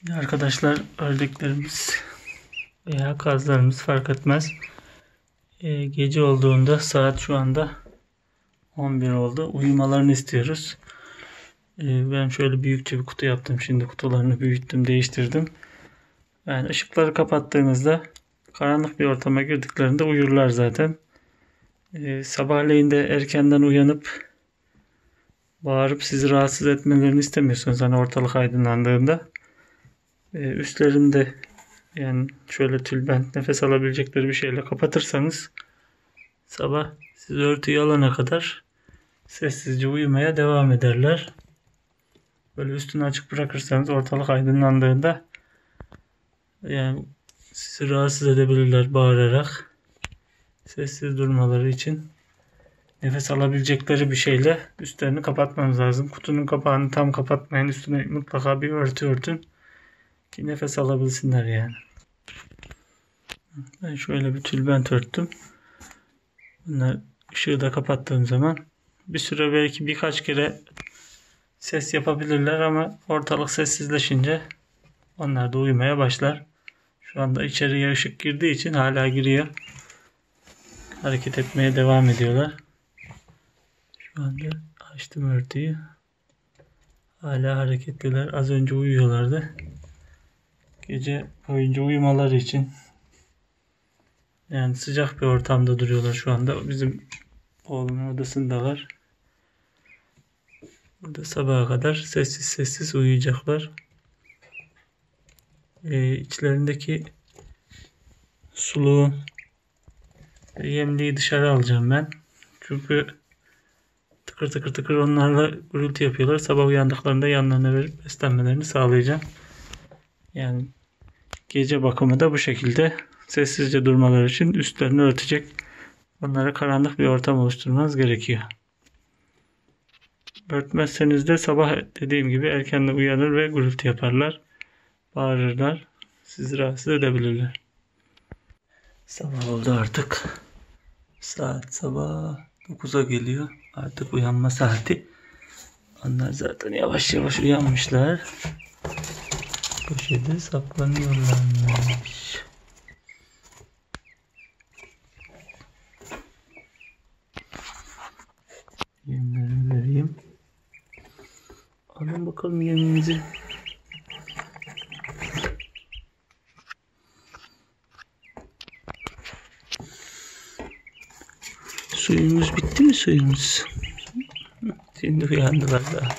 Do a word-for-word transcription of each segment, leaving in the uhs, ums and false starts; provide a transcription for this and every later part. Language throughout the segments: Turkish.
Arkadaşlar, ördeklerimiz veya kazlarımız fark etmez. Ee, gece olduğunda saat şu anda on bir oldu. Uyumalarını istiyoruz. Ee, ben şöyle büyükçe bir kutu yaptım. Şimdi kutularını büyüttüm, değiştirdim. Yani ışıkları kapattığınızda karanlık bir ortama girdiklerinde uyurlar zaten. Ee, sabahleyin de erkenden uyanıp bağırıp sizi rahatsız etmelerini istemiyorsunuz. Hani ortalık aydınlandığında. Ee, üstlerinde yani şöyle tülbent, nefes alabilecekleri bir şeyle kapatırsanız sabah siz örtüyü alana kadar sessizce uyumaya devam ederler. Böyle üstünü açık bırakırsanız ortalık aydınlandığında yani sizi rahatsız edebilirler bağırarak. Sessiz durmaları için nefes alabilecekleri bir şeyle üstlerini kapatmanız lazım. Kutunun kapağını tam kapatmayın. Üstüne mutlaka bir örtü örtün ki nefes alabilsinler yani. Ben şöyle bir tülbent örttüm. Bunlar ışığı da kapattığım zaman bir süre, belki birkaç kere ses yapabilirler ama ortalık sessizleşince onlar da uyumaya başlar. Şu anda içeriye ışık girdiği için hala giriyor. Hareket etmeye devam ediyorlar. Şu anda açtım örtüyü. Hala hareketliler. Az önce uyuyorlardı. Gece boyunca uyumaları için yani sıcak bir ortamda duruyorlar şu anda. Bizim oğlumun odasındalar. Burada sabaha kadar sessiz sessiz uyuyacaklar. Ee, içlerindeki suluğu, yemliği dışarı alacağım ben. Çünkü tıkır tıkır tıkır onlarla gürültü yapıyorlar. Sabah uyandıklarında yanlarına verip beslenmelerini sağlayacağım. Yani gece bakımı da bu şekilde. Sessizce durmaları için üstlerini örtecek. Onlara karanlık bir ortam oluşturmanız gerekiyor. Örtmezseniz de sabah dediğim gibi erkenden uyanır ve gürültü yaparlar. Bağırırlar. Sizi rahatsız edebilirler. Sabah oldu artık. Saat sabah dokuza geliyor. Artık uyanma saati. Onlar zaten yavaş yavaş uyanmışlar. Köşede saklanıyorlarmış. Yemleri vereyim. Alın bakalım yeminizi. Suyumuz bitti mi suyumuz? Şimdi uyandılar daha.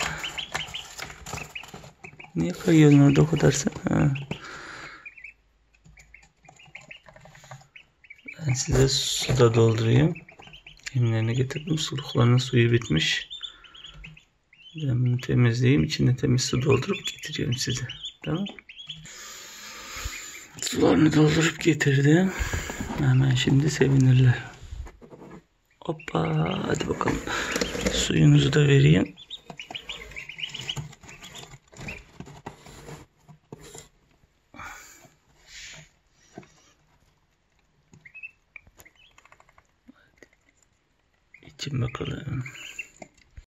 Niye kayıyorsun orada o kadar sen? Ha. Ben size su da doldurayım. Yemlerini getirdim. Suluklarının suyu bitmiş. Ben bunu temizleyeyim. İçine temiz su doldurup getiriyorum size. Tamam. Sularını doldurup getirdim. Hemen şimdi sevinirler. Hoppa, hadi bakalım. Suyunuzu da vereyim. İçin bakalım.